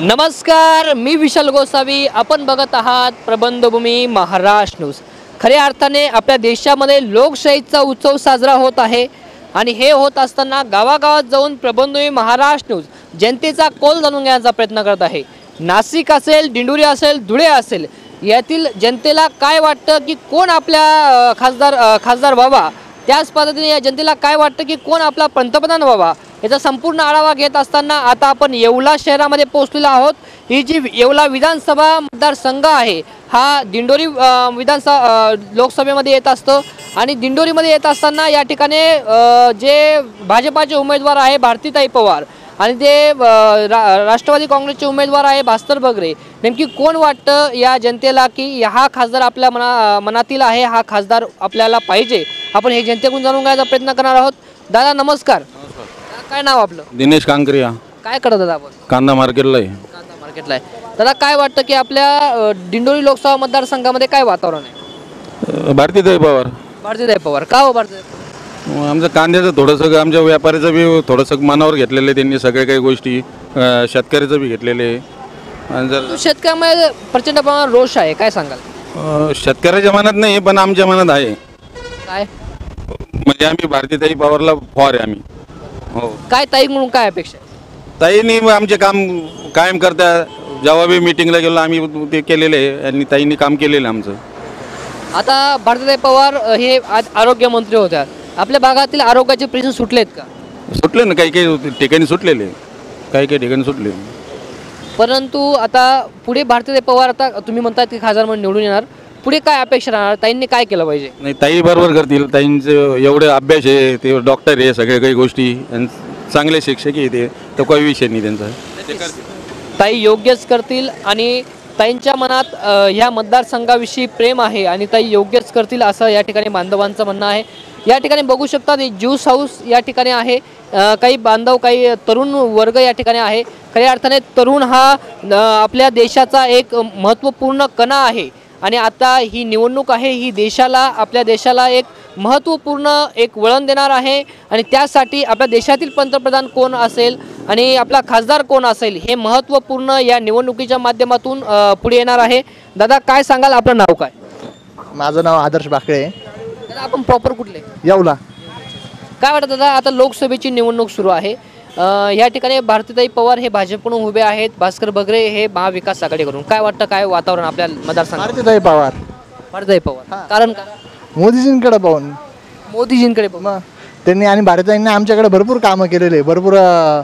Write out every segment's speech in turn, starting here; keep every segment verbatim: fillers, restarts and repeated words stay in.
नमस्कार, मी विशाल गोसावी. आपण बघत आहात प्रबंधभूमी महाराष्ट्र न्यूज. खऱ्या अर्थाने आपल्या देशामध्ये लोकशाहीचा उत्सव साजरा होत आहे आणि हे होत असताना गावागावात जाऊन प्रबंधभूमी महाराष्ट्र न्यूज जनतेचा कौल जाणून घेण्याचा प्रयत्न करत आहे. नाशिक असेल, दिंडोरी असेल, धुळे असेल, यातील जनतेला काय वाटतं की कोण आपल्या खासदार खासदार व्हावा, त्याच पद्धतीने या जनतेला काय वाटतं की कोण आपला पंतप्रधान व्हावा, याचा संपूर्ण आढावा घेत असताना आता आपण येवला शहरामध्ये पोहोचलेलो आहोत. ही जी येवला विधानसभा मतदारसंघ आहे हा दिंडोरी विधानसभा लोकसभेमध्ये येत असतो आणि दिंडोरीमध्ये येत असताना या ठिकाणी जे भाजपाचे उमेदवार आहे भारतीताई पवार आणि ते रा, राष्ट्रवादी काँग्रेसचे उमेदवार आहे भास्कर बगरे, नेमकी कोण वाटतं या जनतेला की हा खासदार आपल्या मना मनातील आहे, हा खासदार आपल्याला पाहिजे, आपण हे जनतेकडून जाणून घ्यायचा प्रयत्न करणार आहोत. दादा नमस्कार. काय नाव आपलं? दिनेश कांकरिया. काय करत दादा आपण? कांदा मार्केटला आहे. कांदा मार्केटला आहे. दादा काय वाटतं की आपल्या दिंडोरी लोकसभा मतदारसंघामध्ये काय वातावरण आहे? भारतीताई पवार. भारतीताई पवार का हो? भारतीताई आमचं कांद्याचं थोडंसं, आमच्या व्यापाऱ्याचं बी थोडंसं मनावर घेतलेलं आहे त्यांनी, सगळे काही गोष्टी शेतकऱ्याचं बी घेतलेले आहे. आणि जर शेतकऱ्यामध्ये प्रचंड प्रमाणात रोष आहे, काय सांगाल? शेतकऱ्याच्या मनात नाही पण आमच्या मनात आहे. काय म्हणजे आम्ही भारतीताई पवारला फॉर आहे आम्ही. हो. काय ताई म्हणून काय अपेक्षा? ताईंनी आमचे काम कायम करता, जेव्हा बी मिटिंगला गेलो आम्ही ते केलेलं आहे आणि ताईंनी काम केलेलं आहे आमचं. आता भारतीताई पवार हे आरोग्यमंत्री होत्या, आपल्या भागातील आरोग्याचे प्रश्न सुटलेत का? सुटले ना, काही काही ठिकाणी सुटलेले, काही काही ठिकाणी सुटले. परंतु आता पुढे भारतीताई पवार, आता तुम्ही म्हणतात की खासदार म्हणून निवडून येणार, पुढे काय अपेक्षा राहणार? ताईंनी काय केलं पाहिजे? नाही, ताई बरोबर करतील. ताईंचं एवढे अभ्यास आहे, ते डॉक्टर आहे, सगळे काही गोष्टी चांगले शिक्षक आहे, ते तर काही विषय नाही त्यांचा. ताई योग्यच करतील आणि ताईंच्या मनात ह्या मतदारसंघाविषयी प्रेम आहे आणि ताई योग्यच करतील असं या ठिकाणी बांधवांचं म्हणणं आहे. या ठिकाणी बघू शकता ज्यूस हाऊस या ठिकाणी आहे, काही बांधव, काही तरुण वर्ग या ठिकाणी आहे. खऱ्या अर्थाने तरुण हा आपल्या देशाचा एक महत्त्वपूर्ण कणा आहे आणि आता ही निवडणूक आहे, ही देशाला, आपल्या देशाला एक महत्त्वपूर्ण एक वळण देणार आहे आणि त्यासाठी आपल्या देशातील पंतप्रधान कोण असेल आणि आपला खासदार कोण असेल हे महत्त्वपूर्ण या निवडणुकीच्या माध्यमातून पुढे येणार आहे. दादा काय सांगाल, आपलं नाव काय? माझं नाव आदर्श बाकळे. दादा आपण प्रॉपर कुठले? येवला. काय वाटतं दादा, आता लोकसभेची निवडणूक सुरू आहे, या ठिकाणी भारतीताई पवार हे भाजपकडून उभे आहेत, भास्कर बगरे हे महाविकास आघाडीकडून, काय वाटतं काय वातावरण आपल्या मतदारसंघात? भारतीताई पवार. भारतीताई पवार कारण का? मोदीजींकडे पाहून. मोदीजींकडे पाहून त्यांनी आणि भारतीताईंनी आमच्याकडे भरपूर कामं केलेले, भरपूर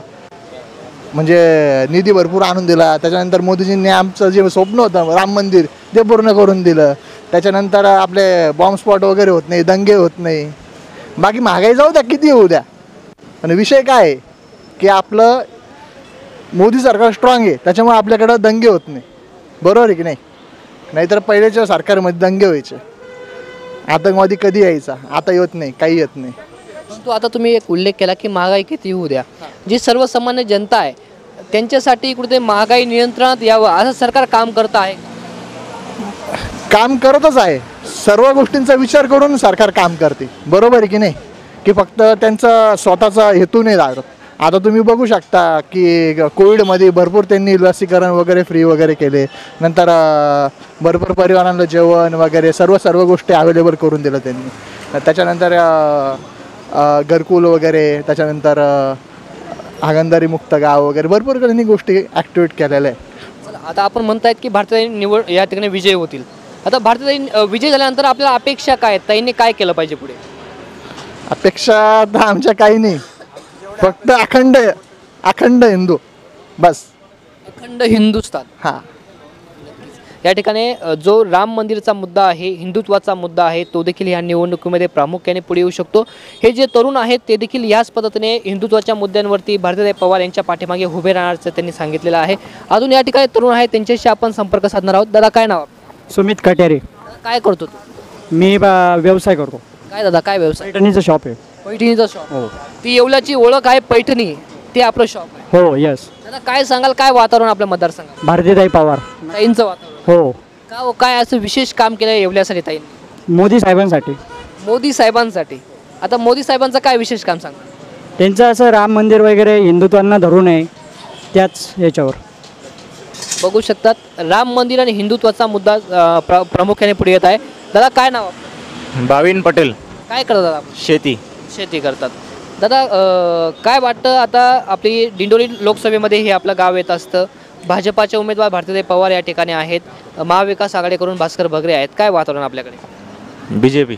म्हणजे निधी भरपूर आणून दिला. त्याच्यानंतर मोदीजींनी आमचं जे स्वप्न होतं राम मंदिर ते पूर्ण करून दिलं. त्याच्यानंतर आपले बॉम्ब स्पॉट वगैरे होत नाही, दंगे होत नाही. बाकी महागाई जाऊ द्या, किती होऊ द्या, पण विषय काय आहे की आपलं मोदी सरकार स्ट्रॉंग आहे, त्याच्यामुळे आपल्याकडं दंगे होत नाही. बरोबर आहे की नाही? नाहीतर पहिल्याच्या सरकारमध्ये दंगे व्हायचे, आतंकवादी कधी यायचा, आता येत नाही, काही येत नाही. परंतु आता तुम्ही एक उल्लेख केला की महागाई किती होऊ द्या, जी सर्वसामान्य जनता आहे त्यांच्यासाठी कुठे महागाई नियंत्रणात यावं असं सरकार काम करत आहे? काम करतच आहे, सर्व गोष्टींचा विचार करून सरकार काम करते. बरोबर आहे की नाही? की फक्त त्यांचा स्वतःचा हेतू नाही लागत. आता तुम्ही बघू शकता की कोविडमध्ये भरपूर त्यांनी लसीकरण वगैरे फ्री वगैरे केले, नंतर भरपूर परिवारांना जेवण वगैरे सर्व सर्व गोष्टी अवेलेबल करून दिलं त्यांनी. त्याच्यानंतर घरकुल वगैरे, त्याच्यानंतर हागणदारी मुक्त गाव वगैरे भरपूर त्यांनी गोष्टी ॲक्टिवेट केलेल्या आहे. आता आपण म्हणतायत की भारतीताई निवड या ठिकाणी विजय होतील. आता भारतीताई विजय झाल्यानंतर आपल्याला अपेक्षा काय, ताईंनी काय केलं पाहिजे पुढे? अपेक्षा तर आमच्या काही नाही, फक्त अखंड अखंड हिंदू बस. अखंड हिंदुस्थान. हां, या ठिकाणी जो राम मंदिरचा मुद्दा आहे, हिंदुत्वाचा मुद्दा आहे, तो देखील या निवडणुकीमध्ये प्रामुख्याने पुढे येऊ शकतो. हे जे तरुण आहेत ते देखील याच पद्धतीने हिंदुत्वाच्या मुद्द्यांवरती भारतीताई पवार यांच्या पाठीमागे उभे राहण्याचं त्यांनी सांगितलेलं आहे. अजून या ठिकाणी तरुण आहेत, त्यांच्याशी आपण संपर्क साधणार आहोत. दादा काय नाव? सुमित कटेरे. काय करतो तू? मी व्यवसाय करतो. काय दादा, काय व्यवसाय? पैठणीचं शॉप आहे. पैठणीचं शॉप? हो. ती येवल्याची ओळख आहे पैठणी, ते आपलं शॉप आहे? हो, यस. दादा काय सांगाल, काय वातावरण आपल्या मतदारसंघात? भारतीताई पवार ताईंचं वातावरण? हो. का हो, काय असं विशेष काम केलं येवल्यासाठी ताईंनी? मोदी साहेबांसाठी. मोदी साहेबांसाठी. आता मोदी साहेबांचं काय विशेष काम सांगा? त्यांचं असं राम मंदिर वगैरे हिंदुत्वांना धरून आहे, त्याच याच्यावर. बघू शकतात राम मंदिर आणि हिंदुत्वाचा मुद्दा अ, प्र प्रामुख्याने पुढे येत आहे. दादा काय नाव आपलं? भाविन पटेल, काय करतात आपण? शेती. शेती करतात. दादा अ, काय वाटतं आता आपली दिंडोरी लोकसभेमध्ये हे आपलं गाव येत असतं. भाजपाचे उमेदवार भारतीय पवार या ठिकाणी आहेत. महाविकास आघाडीकडून भास्कर भगरे आहेत. काय वातावरण आपल्याकडे? B J P.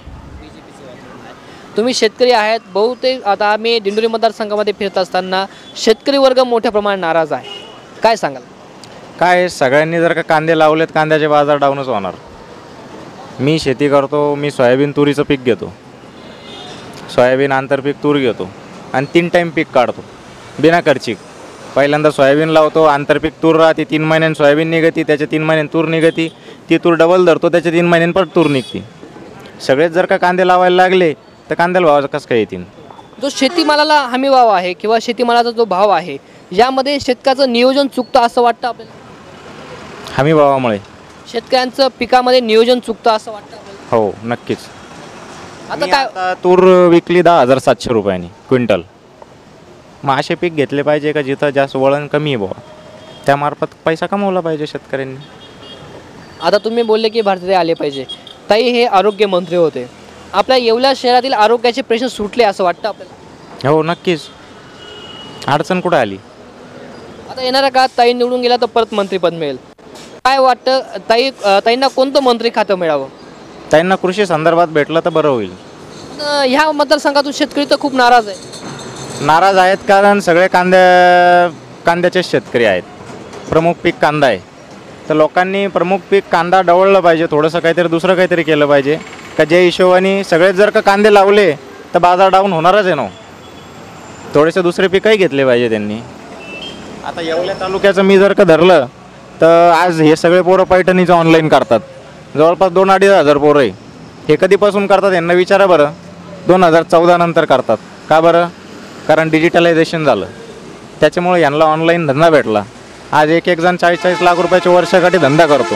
तुम्ही शेतकरी आहेत. बहुतेक आता आम्ही दिंडोरी मतदारसंघामध्ये फिरत असताना शेतकरी वर्ग मोठ्या प्रमाणात नाराज आहे. काय सांगाल? काय सगळ्यांनी जर का कांदे लावलेत, कांद्याचे बाजार डाऊनच होणार. मी शेती करतो, मी सोयाबीन तुरीचं पीक घेतो, सोयाबीन आंतरपीक तूर घेतो आणि तीन टाईम पीक काढतो बिना खर्चिक. पहिल्यांदा सोयाबीन लावतो, आंतरपीक तूर राहते, तीन महिन्यांनी सोयाबीन निघती, त्याच्या तीन महिन्यांनी तूर निघती, ती तूर डबल धरतो, त्याच्या तीन महिन्यांनी पण तूर निघते. सगळेच जर का कांदे लावायला लागले तर कांद्याला भाव कसं काय येतील? जो शेतीमालाला हमी भाव आहे किंवा शेतीमालाचा जो भाव आहे यामध्ये शेतकऱ्याचं नियोजन चुकतं असं वाटतं आपल्याला? हमी भावामुळे शेतकऱ्यांचं पिकामध्ये नियोजन चुकतं असं वाटतं आपल्याला? हो, नक्कीच. आता मी काय आता तूर विकली दहा हजार सातशे रुपयांनी क्विंटल. मग असे पीक घेतले पाहिजे का जिथं जास्त वळण कमी आहे बुवा, त्यामार्फत पैसा कमवला पाहिजे शेतकऱ्यांनी. आता तुम्ही बोलले की भारतीय आले पाहिजे. ताई हे आरोग्य मंत्री होते. आपल्या येवला शहरातील आरोग्याचे प्रश्न सुटले असं वाटतं आपल्याला? हो, नक्कीच. अडचण कुठं आली? आता येणाऱ्या काळात ताई निवडून गेला तर परत मंत्रीपद मिळेल. काय वाटतं ताई ताईंना कोणतं मंत्री खातं मिळावं? त्यांना कृषी संदर्भात भेटलं तर बरं होईल. पण ह्या मतदारसंघातून शेतकरी तर खूप नाराज आहे. नाराज आहेत कारण सगळे कांद्या कांद्याचेच शेतकरी आहेत. प्रमुख पीक कांदा आहे, तर लोकांनी प्रमुख पीक कांदा डवळलं पाहिजे. थोडंसं काहीतरी दुसरं काहीतरी केलं पाहिजे का ज्या हिशोबाने सगळेच जर का कांदे लावले तर बाजार डाऊन होणारच आहे ना. थोडेसे दुसरे पीकही घेतले पाहिजे त्यांनी. आता येवल्या तालुक्याचं मी जर का धरलं तर आज हे सगळे पोरं पैठणीचं ऑनलाईन करतात. जवळपास दोन अडीच हजार पोरं आहे. हे कधीपासून करतात यांना विचारा बरं. दोन हजार चौदा नंतर करतात. का बरं? कारण डिजिटलायझेशन झालं, त्याच्यामुळे यांना ऑनलाईन धंदा भेटला. आज एक एक जण चाळीस चाळीस लाख रुपयाच्या वर्षाकाठी धंदा करतो.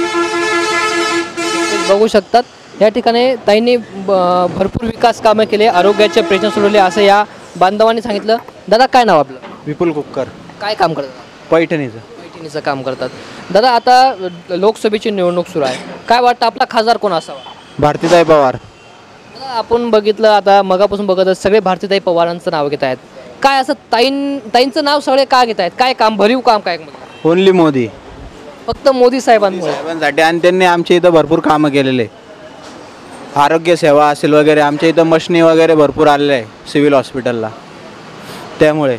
बघू शकतात या ठिकाणी ताईंनी ब- भरपूर विकास कामं केले, आरोग्याचे प्रश्न सोडवले असं या बांधवांनी सांगितलं. दादा काय नाव आपलं? विपुल कुक्कर, काय काम करतात? पैठणीचं. पैठणीचं काम करतात. दादा आता लोकसभेची निवडणूक सुरू आहे. काय वाटतं आपला खासदार कोण असावा? भारतीताई पवार. दादा आपण बघितलं आता मगापासून बघत सगळे भारतीताई पवारांचं नाव घेत आहेत. काय असं ताईं ताईंचं नाव सगळे का घेत आहेत? काय काम, भरीव काम काय? ओनली मोदी. फक्त मोदी साहेबांमुळे? साहेबांसाठी. आणि त्यांनी आमच्या इथं भरपूर कामं केलेले. आरोग्य सेवा असेल वगैरे, आमच्या इथं मशनी वगैरे भरपूर आलेले आहे सिव्हिल हॉस्पिटलला, त्यामुळे.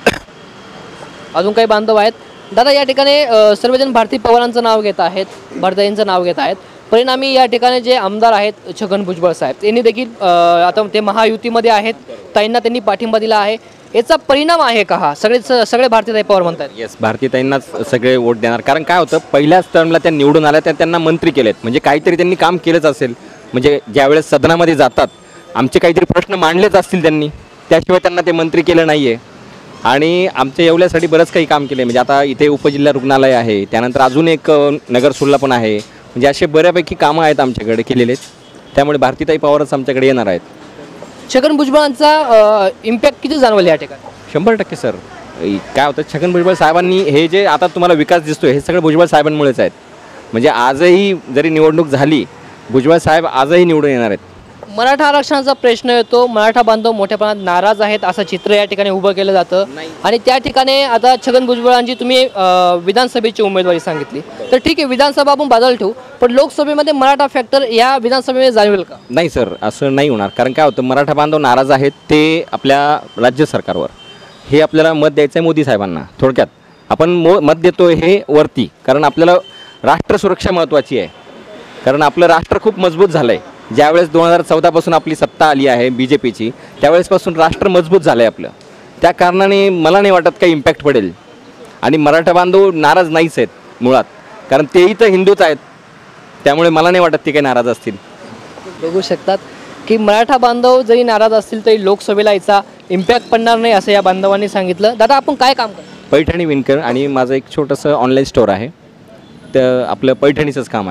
अजून काही बांधव आहेत? दादा या ठिकाणी अ, सर्वजण भारती पवारांचं नाव घेत आहेत, भारताईंचं नाव घेत आहेत. परिणामी या ठिकाणी जे आमदार आहेत छगन भुजबळ साहेब यांनी देखील अ, आता ते महायुतीमध्ये आहेत, ताईंना त्यांनी पाठिंबा दिला आहे. याचा परिणाम आहे का हा? सगळेच सगळे भारतीताई पवार म्हणतात. येस, भारतीताईंनाच सगळे वोट देणार. कारण काय होतं, पहिल्याच टर्मला त्या निवडून आल्या, त्या त्यांना मंत्री केलेत, म्हणजे काहीतरी त्यांनी काम केलंच असेल. म्हणजे ज्यावेळेस सदनामध्ये जातात आमचे काहीतरी प्रश्न मांडलेच असतील त्यांनी, त्याशिवाय त्यांना ते मंत्री केलं नाही आहे. आणि आमच्या येवल्यासाठी बरंच काही काम केलं आहे. म्हणजे आता इथे उपजिल्हा रुग्णालय आहे, त्यानंतर अजून एक नगरसुल्ला पण आहे. म्हणजे असे बऱ्यापैकी कामं आहेत आमच्याकडे केलेले. त्यामुळे भारतीताई पवारच आमच्याकडे येणार आहेत. छगन भुजबळांचा इम्पॅक्ट किती जाणवलं या ठिकाणी? शंभर टक्के सर. काय होतं, छगन भुजबळ साहेबांनी हे जे आता तुम्हाला विकास दिसतोय हे सगळं भुजबळ साहेबांमुळेच आहेत. म्हणजे आजही जरी निवडणूक झाली, भुजबळ साहेब आजही निवडून येणार आहेत. मराठा आरक्षणाचा प्रश्न येतो, मराठा बांधव मोठ्या प्रमाणात नाराज आहेत असं चित्र या ठिकाणी उभं केलं जातं. आणि त्या ठिकाणी आता छगन भुजबळांची तुम्ही अ, विधानसभेची उमेदवारी सांगितली, तर ठीक आहे विधानसभा आपण बाजूला ठेवू, पण लोकसभेमध्ये मराठा फॅक्टर या विधानसभेमध्ये जाणवेल का? नाही सर, असं नाही होणार. कारण काय होतं, मराठा बांधव नाराज आहेत ते आपल्या राज्य सरकारवर. हे आपल्याला मत द्यायचं आहे मोदी साहेबांना. थोडक्यात आपण मो मत देतो हे वरती, कारण आपल्याला राष्ट्र सुरक्षा महत्त्वाची आहे. कारण आपलं राष्ट्र खूप मजबूत झालं आहे. ज्यावेळेस दोन हजार चौदापासून आपली सत्ता आली आहे बी जे पीची, त्यावेळेसपासून राष्ट्र मजबूत झालं आहे आपलं. त्या कारणाने मला नाही वाटत काही इम्पॅक्ट पडेल. आणि मराठा बांधव नाराज नाहीच आहेत मुळात, कारण तेही तर हिंदूच आहेत. त्यामुळे मला नाही वाटत ते काही नाराज असतील. बघू शकतात की मराठा बांधव जरी नाराज असतील तरी लोकसभेला याचा इम्पॅक्ट पडणार नाही असं या बांधवांनी सांगितलं. दादा आपण काय काम करतो? पैठणी विणकर आणि माझं एक छोटंसं ऑनलाईन स्टोअर आहे, तर आपलं पैठणीचंच काम आहे.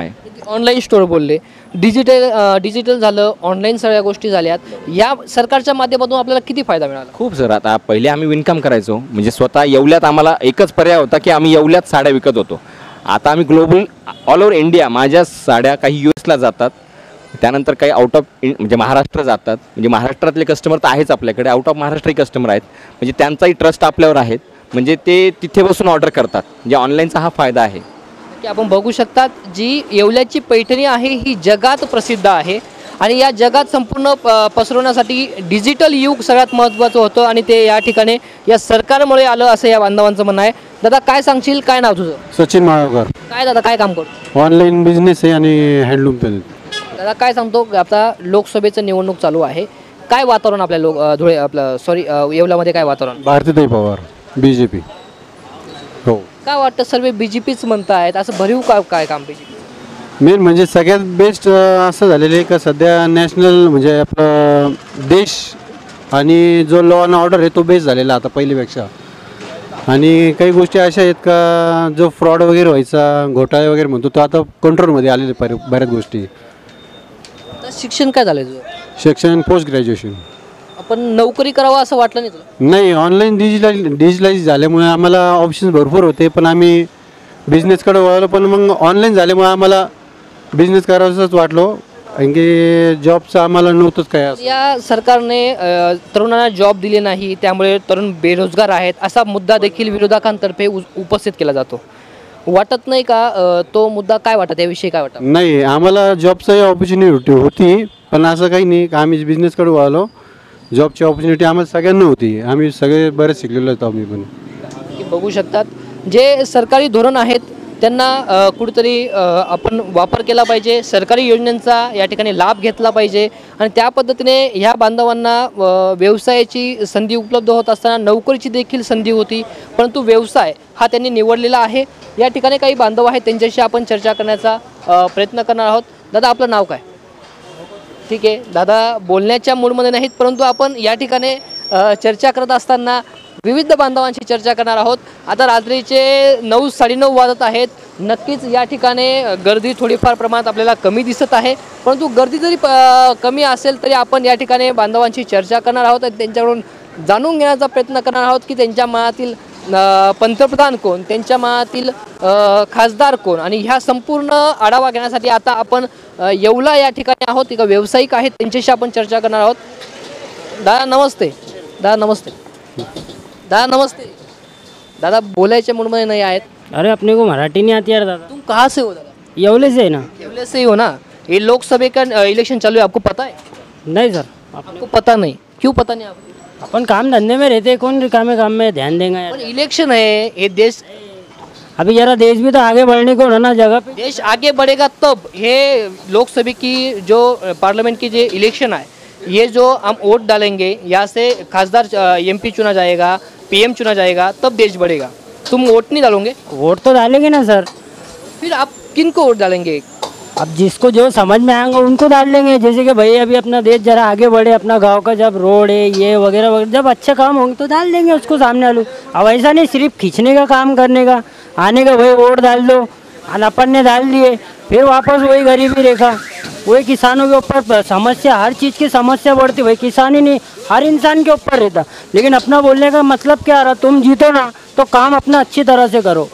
ऑनलाईन स्टोअर बोलले, डिजिटल डिजिटल झालं, ऑनलाईन सगळ्या गोष्टी झाल्यात. या सरकारच्या माध्यमातून आपल्याला किती फायदा मिळाला? खूप सर. आता पहिले आम्ही विणकाम करायचो, म्हणजे स्वतः येवल्यात आम्हाला एकच पर्याय होता की आम्ही येवल्यात साड्या विकत होतो. आता आम्ही ग्लोबल ऑल ओव्हर इंडिया, माझ्या साड्या काही यू एसला जातात, त्यानंतर काही आउट ऑफ म्हणजे महाराष्ट्र जातात. म्हणजे महाराष्ट्रातले कस्टमर तर आहेच आपल्याकडे, आउट ऑफ महाराष्ट्रही कस्टमर आहेत. म्हणजे त्यांचाही ट्रस्ट आपल्यावर आहेत, म्हणजे ते तिथे बसून ऑर्डर करतात. म्हणजे ऑनलाईनचा हा फायदा आहे की आपण बघू शकतात जी येवल्याची पैठणी आहे ही जगात प्रसिद्ध आहे आणि या जगात संपूर्ण प- पसरवण्यासाठी डिजिटल युग सगळ्यात महत्त्वाचं होतं आणि ते या ठिकाणी या सरकारमुळे आलं असं या बांधवांचं म्हणणं आहे. दादा काय सांगशील, काय नाव तुझं? सचिन माळगावकर. काय दादा काय काम करतो? ऑनलाईन बिझनेस आहे आणि हँडलूम पण. दादा काय सांगतो, आता लोकसभेचं निवडणूक चालू आहे, काय वातावरण आपल्या लोक अ, धुळे आपलं सॉरी येवल्यामध्ये काय वातावरण? भारतीताई पवार, बी जे पी. हो. काय वाटतं, सर्व बी जे पीच म्हणतायत, असं भरीव का काय काम बी जे पी? मेन म्हणजे सगळ्यात बेस्ट असं झालेलं आहे का सध्या नॅशनल म्हणजे आपलं देश आणि जो लॉ अँड ऑर्डर आहे तो बेस्ट झालेला आता पहिल्यापेक्षा. आणि काही गोष्टी अशा आहेत का जो फ्रॉड वगैरे व्हायचा, घोटाळे वगैरे म्हणतो तो आता कंट्रोलमध्ये आलेले बरे बऱ्याच गोष्टी. आता शिक्षण काय झालं तुझं? शिक्षण पोस्ट ग्रॅज्युएशन. आपण नोकरी करावं असं वाटलं नाही तुला? नाही, ऑनलाईन डिजिटल डिजिटलाइज झाल्यामुळे आम्हाला ऑप्शन्स भरपूर होते, पण आम्ही बिझनेसकडे वळलो. पण मग ऑनलाईन झाल्यामुळे आम्हाला बिझनेस करावंसंच वाटलो, कारण की जॉबचं आम्हाला नव्हतंच काय असं. या सरकारने अ, तरुणांना जॉब दिले नाही, त्यामुळे तरुण बेरोजगार आहेत असा मुद्दा देखील विरोधकांतर्फे उ- उपस्थित केला जातो. वाटत नाही का अ, तो मुद्दा काय वाटत, याविषयी काय वाटत? नाही, आम्हाला जॉबची ऑपॉर्च्युनिटी होती, पण असं काही नाही का आम्ही बिझनेसकडे वळलो. जॉबची ऑपॉर्च्युनिटी आम्हाला सगळ्यांना होती, आम्ही सगळे बरेच शिकलेलो होतो आम्ही पण. की बघू शकतात जे सरकारी धोरण आहेत त्यांना अ, कुठेतरी अ, आपण वापर केला पाहिजे, सरकारी योजनांचा या ठिकाणी लाभ घेतला पाहिजे आणि त्या पद्धतीने ह्या बांधवांना अ, व्यवसायाची संधी उपलब्ध होत असताना नोकरीची देखील संधी होती, परंतु व्यवसाय हा त्यांनी निवडलेला आहे. या ठिकाणी काही बांधव आहेत, त्यांच्याशी आपण चर्चा करण्याचा अ, प्रयत्न करणार आहोत. दादा आपलं नाव काय? ठीक आहे दादा, बोलण्याच्या मूडमध्ये नाहीत, परंतु आपण या ठिकाणी अ, चर्चा करत असताना विविध बांधवांशी चर्चा करणार आहोत. आता रात्रीचे नऊ साडेनऊ वाजत आहेत. नक्कीच या ठिकाणी गर्दी थोडीफार प्रमाणात आपल्याला कमी दिसत आहे, परंतु गर्दी जरी प कमी असेल तरी आपण या ठिकाणी बांधवांशी चर्चा करणार आहोत आणि त्यांच्याकडून जाणून घेण्याचा प्रयत्न करणार आहोत की त्यांच्या मनातील अ, पंतप्रधान कोण, त्यांच्या मनातील अ, खासदार कोण. आणि ह्या संपूर्ण आढावा घेण्यासाठी आता आपण अ, येवला या ठिकाणी आहोत. एका व्यावसायिक आहेत, त्यांच्याशी आपण चर्चा करणार आहोत. दादा नमस्ते. दादा नमस्ते. दादा नमस्ते. दादा बोलायच्या मूडमध्ये नहीं आहेत. अरे अपने को मराठी नहीं आती यार दादा. तुम कहाँ से हो दादा? येवले से है ना. येवले से ही हो ना. ये लोकसभा का अ, इलेक्शन चालू है, आपको पता है? नहीं सर, आपको पता नहीं, क्यों पता नहीं आपको? अपन काम धंधे में रहते, कौन काम काम में ध्यान देगा यार. पण इलेक्शन है, ये देश अभी जरा देश भी तो आगे बढ़ने को है ना जगह पे. देश आगे बढ़ेगा तब. ये लोकसभा की जो पार्लियामेंट की जो इलेक्शन है, ये जो हम वोट डालेंगे, यहाँ से खासदार एमपी चुना जाएगा, पीएम चुना जाएगा, तब देश बढ़ेगा. तुम वोट नहीं डालोगे? वोट तो डालेंगे ना सर. फिर आप किन को वोट डालेंगे? अब जिसको जो समझ में आएंगे उनको डाल देंगे. जैसे कि भाई अभी अपना देश जरा आगे बढ़े, अपना गांव का जब रोड है ये वगैरह वगैरह जब अच्छे काम होंगे तो डाल देंगे उसको सामने आलू. अब ऐसा नहीं सिर्फ खींचने का काम करने का, आने का भाई वोट डाल दो और अपन ने डाल दिए, फिर वापस वही गरीबी रेखा, वही किसानों के ऊपर समस्या, हर चीज़ की समस्या बढ़ती. भाई किसान ही नहीं, हर इंसान के ऊपर रहता. लेकिन अपना बोलने का मतलब क्या रहा, तुम जीतो ना तो काम अपना अच्छी तरह से करो.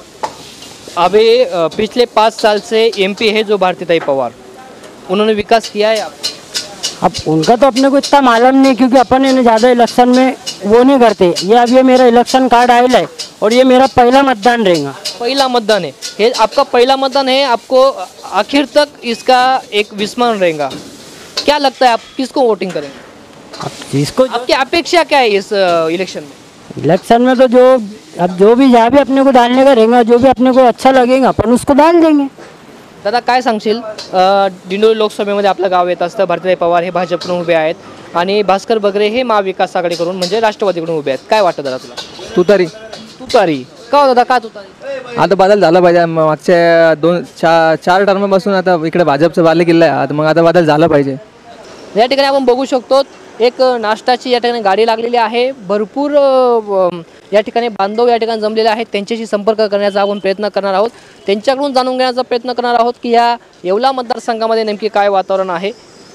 अभी अ, पिछले पाँच साल से एमपी है जो भारतीताई पवार, उन्होंने विकास किया है. आप अब उनका तो अपने को इतना मालूम नहीं, क्योंकि अपन है ना ज़्यादा इलेक्शन में वो नहीं करते. ये अब ये मेरा इलेक्शन कार्ड आया है और ये मेरा पहला मतदान रहेगा. पहला मतदान है, ये आपका पहला मतदान है. आपको आखिर तक इसका एक विस्मरण रहेगा. क्या लगता है आप किसको वोटिंग करेंगे? अब जिसको आपकी अपेक्षा क्या है इस अ, इलेक्शन में? इलेक्शन में तो जो अब जो भी जहाँ भी अपने को डालने का रहेगा, जो भी अपने को अच्छा लगेगा अपन उसको डाल देंगे. दादा काय सांगशील, अ, दिंडोरी लोकसभेमध्ये आपलं गाव येत असतं. भारतीताई पवार हे भाजपकडून उभे आहेत आणि भास्कर बगरे हे महाविकास आघाडीकडून म्हणजे राष्ट्रवादीकडून उभे आहेत. काय वाटतं दादा तुला? तुतारी. तुतारी का हो दादा, का तुतारी? आता बदल झाला पाहिजे. म- मागच्या दोन चार चार टर्मपासून आता इकडे भाजपचं बाले किल्ला आहे, आता मग आता बदल झाला पाहिजे. या ठिकाणी आपण बघू शकतो एक नाश्ताची या ठिकाणी गाडी लागलेली आहे. भरपूर अ, या ठिकाणी बांधव या ठिकाणी जमलेले आहेत. त्यांच्याशी संपर्क करण्याचा आपण प्रयत्न करणार आहोत. त्यांच्याकडून जाणून घेण्याचा प्रयत्न करणार आहोत की या येवला मतदारसंघामध्ये नेमकी काय वातावरण आहे.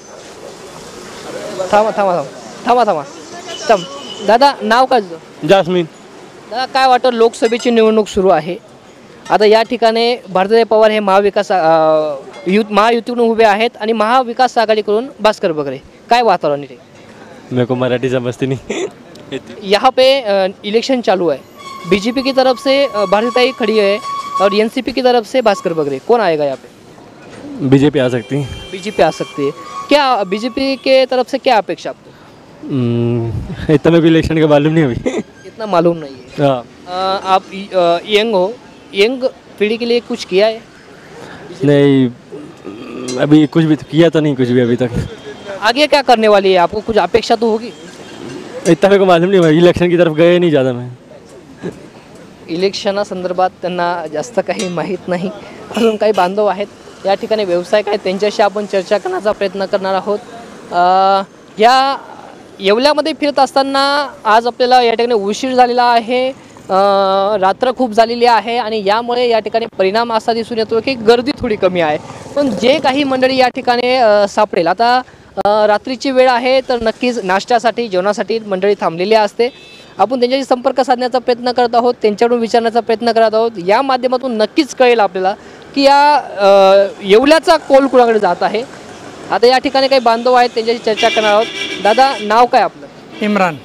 थांबा थांबा थांबा थांबा थांब दादा, नाव काय तुझं? जास्मिन. दादा, काय वाटतं, लोकसभेची निवडणूक सुरू आहे. आता या ठिकाणी भारतीय पवार हे महाविकास अ, युथ महायुतीकडून उभे आहेत आणि महाविकास आघाडीकडून भास्कर बगरे. काय वातावरण आहे? मेरे को मराठी समझती नहीं. यहाँ पे अ, इलेक्शन चालू है. बीजेपी की तरफ से अ, भारतीताई खड़ी है और एनसीपी की तरफ से भास्कर बगरे. कौन आएगा यहाँ पे? बीजेपी आ सकती है. बीजेपी आ सकती है. क्या बीजेपी के तरफ से क्या अपेक्षा आपको? हम्म, इतना मेरे को इलेक्शन का मालूम नहीं अभी. इतना मालूम नहीं है. हाँ. अ, आप अ, यंग हो, यंग पीढ़ी के लिए कुछ किया है? नहीं, अभी कुछ भी किया तो नहीं, कुछ भी अभी तक. आगे क्या करने वाली है? आपको कुछ अपेक्षा तो होगी. इतना मेरे को मालूम नहीं भाई, इलेक्शन की तरफ गए नहीं ज़्यादा मैं. इलेक्शनासंदर्भात त्यांना जास्त काही माहीत नाही. अजून काही बांधव आहेत या ठिकाणी, व्यावसायिक आहेत, त्यांच्याशी आपण चर्चा करण्याचा प्रयत्न करणार आहोत. अ, या येवल्यामध्ये फिरत असताना आज आपल्याला या ठिकाणी उशीर झालेला आहे. अ, रात्र खूप झालेली आहे आणि यामुळे या ठिकाणी परिणाम असा दिसून येतो की गर्दी थोडी कमी आहे. पण जे काही मंडळी या ठिकाणी अ, सापडेल, आता अ, रात्रीची वेळ आहे तर नक्कीच नाश्त्यासाठी, जेवणासाठी मंडळी थांबलेली असते. आपण त्यांच्याशी संपर्क साधण्याचा प्रयत्न करत आहोत, त्यांच्याकडून विचारण्याचा प्रयत्न करत आहोत. या माध्यमातून नक्कीच कळेल आपल्याला की या अ, येवल्याचा कौल कुणाकडे जात आहे. आता या ठिकाणी काही बांधव आहेत, त्यांच्याशी चर्चा करणार आहोत. दादा, नाव काय आपलं? इमरान.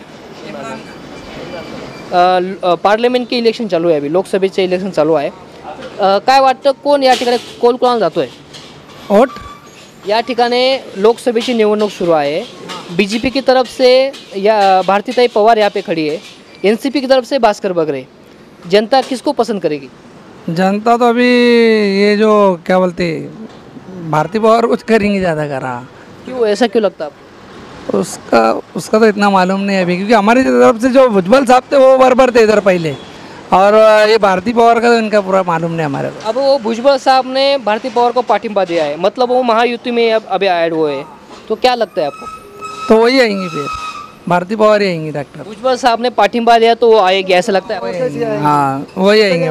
पार्लिमेंट के इलेक्शन चालू आहे, अभी लोकसभेचे इलेक्शन चालू आहे. अ, काय वाटतं, कोण या ठिकाणी कौल कुणाला जातोय? वोट या ठिकाणी लोकसभेची निवडणूक सुरू आहे. बीजेपी की तरफ से या भारतीताई पवार यहाँ पे खड़ी है, एनसीपी की तरफ से भास्कर बगरे. जनता किसको पसंद करेगी? जनता तो अभी ये जो क्या बोलते भारतीय पवार कुछ करेंगे ज़्यादा करा. क्यों, ऐसा क्यों लगता है? उसका उसका तो इतना मालूम नहीं है अभी, क्योंकि हमारी तरफ से जो भुजबल साहब थे वो बराबर थे इधर पहले, और ये भारतीय पवार का तो इनका पूरा मालूम नहीं हमारे को. अब वो भुजबल साहब ने भारतीय पवार को पाठिंबा दिया है, मतलब वो महायुति में अब अभी ऐड हुए हैं. तो क्या लगता है आपको? तो वही आएंगे फिर, भारतीय पवार ही आएंगे. डॉक्टर भुजबल साहब ने पाठिंबा दिया तो वो आएगी, ऐसा लगता है? हाँ, वही आएंगे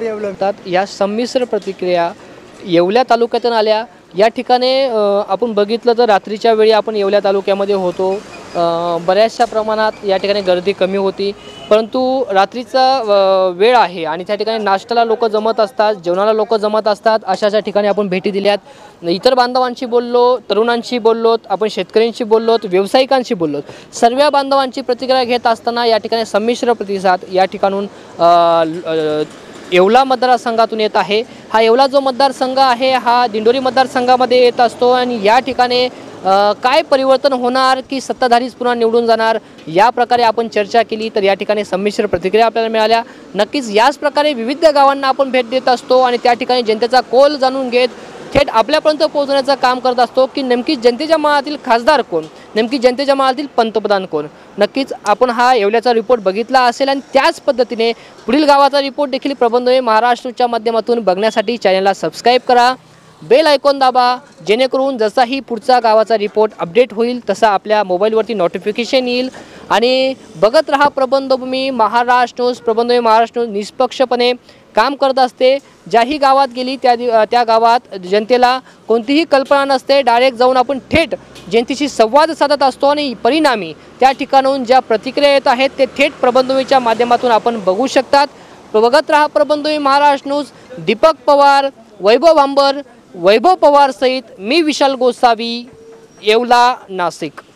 वही. या संमिश्र प्रतिक्रिया येवल्या तालुक्यातून आल्या. या ठिकाणी अ, आपण बघितलं तर रात्रीच्या वेळी आपण येवल्या तालुक्यामध्ये होतो. अ, बऱ्याचशा प्रमाणात या ठिकाणी गर्दी कमी होती, परंतु रात्रीचा अ, वेळ आहे आणि त्या ठिकाणी नाश्त्याला लोक जमत असतात, जेवणाला लोक जमत असतात. अशाशा ठिकाणी आपण भेटी दिल्यात. इतर बांधवांशी बोललो, तरुणांशी बोललोत, आपण शेतकऱ्यांशी बोललोत, व्यावसायिकांशी बोललोत. सर्व बांधवांची प्रतिक्रिया घेत असताना या ठिकाणी संमिश्र प्रतिसाद या ठिकाणून अ, अ, येवला मतदारसंघातून येत आहे. हा येवला जो मतदारसंघ आहे हा दिंडोरी मतदारसंघामध्ये येत असतो आणि या ठिकाणी अ, काय परिवर्तन होणार की सत्ताधारीच पुन्हा निवडून जाणार, या प्रकारे आपण चर्चा केली तर या ठिकाणी संमिश्र प्रतिक्रिया आपल्याला मिळाल्या. नक्कीच याच प्रकारे विविध गावांना आपण भेट देत असतो आणि त्या ठिकाणी जनतेचा कौल जाणून घेत थेट आपल्यापर्यंत पोहोचण्याचं काम करत असतो की नेमकी जनतेच्या मनातील खासदार कोण, नेमकी जनतेच्या मनातील पंतप्रधान कोण. नक्कीच आपण हा येवल्याचा रिपोर्ट बघितला असेल आणि त्याच पद्धतीने पुढील गावाचा रिपोर्ट देखील प्रबंधोय महाराष्ट्रच्या माध्यमातून बघण्यासाठी चॅनलला सबस्क्राईब करा, बेल आयकॉन दाबा, जेणेकरून जसाही पुढचा गावाचा रिपोर्ट अपडेट होईल तसा आपल्या मोबाईलवरती नोटिफिकेशन येईल. आणि बघत रहा प्रबंधभूमी महाराष्ट्र न्यूज. प्रबंधभूमी महाराष्ट्र न्यूज निष्पक्षपणे काम करत असते. ज्याही गावात गेली त्या त्या गावात जनतेला कोणतीही कल्पना नसते, डायरेक्ट जाऊन आपण थेट जनतेशी संवाद साधत असतो आणि परिणामी त्या ठिकाणाहून ज्या प्रतिक्रिया येत आहेत ते थेट प्रबंधभूमीच्या माध्यमातून आपण बघू शकतात. बघत रहा प्रबंधभूमी महाराष्ट्र न्यूज. दीपक पवार, वैभव भांबर, वैभव पवार सहित मी विशाल गोसावी, येवला, नाशिक.